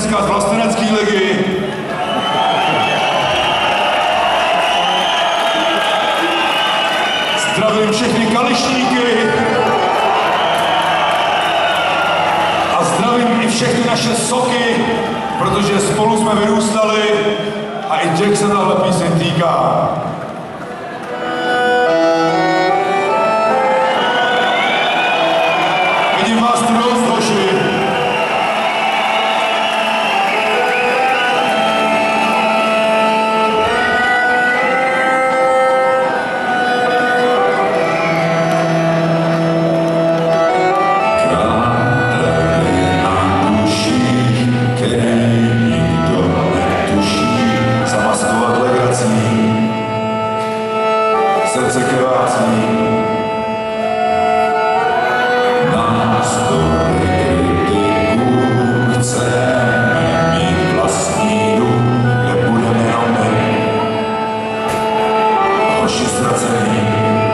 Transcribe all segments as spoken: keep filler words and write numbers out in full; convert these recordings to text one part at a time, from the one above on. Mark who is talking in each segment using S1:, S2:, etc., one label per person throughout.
S1: dneska z vlastenecké ligy. Zdravím všechny kališníky. A zdravím i všechny naše soky, protože spolu jsme vyrůstali a i těch se tahle píseň týká. Vidím vás tu dost, hoši. Srdce krásný, nás do kritiku chceme mít vlastní dům, kde budeme jenom my, hoši ztracený.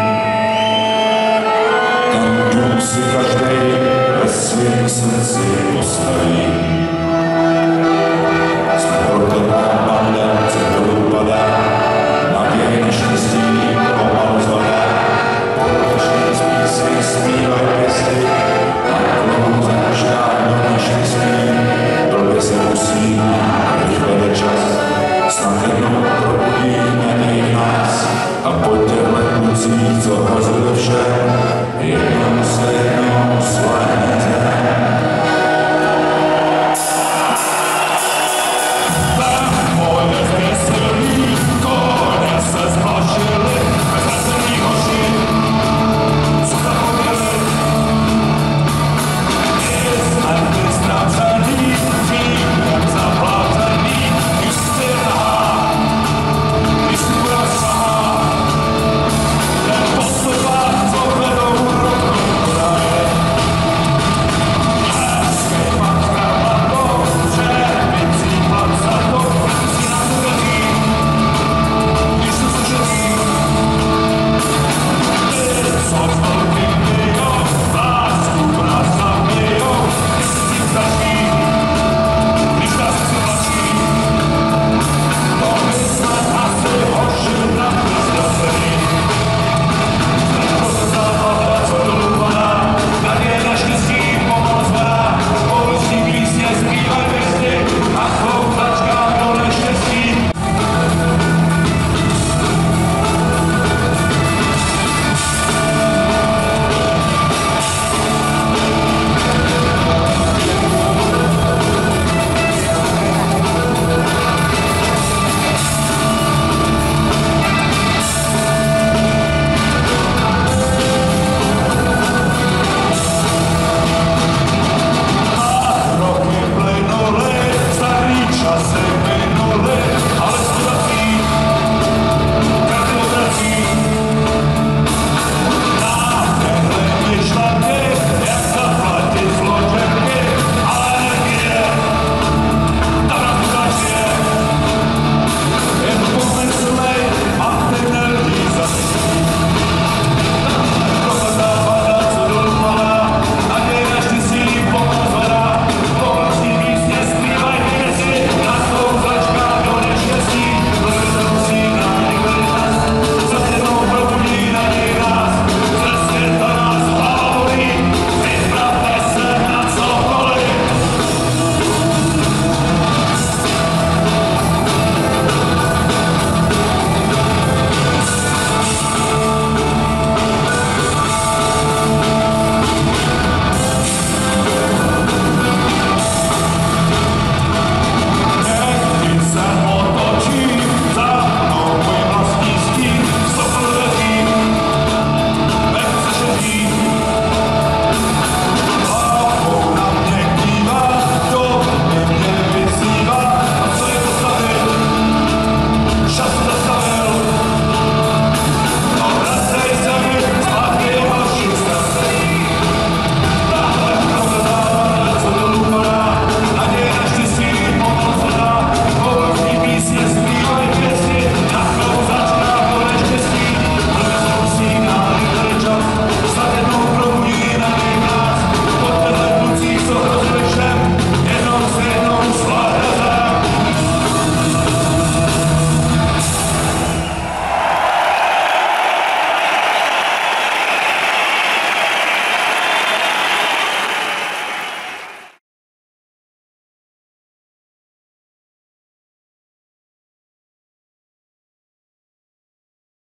S1: Ten dům si každej ve svém srdci postaví. Jsme proklopná banda, co dolů padá, naděj neštěstí. Zpívaj pěsty a dlouze možná do dnešní spí. Blbě se musí, když vede čas, snad jednou probudí naději v nás. A po těchhle klucích, co hazili vše, jednou se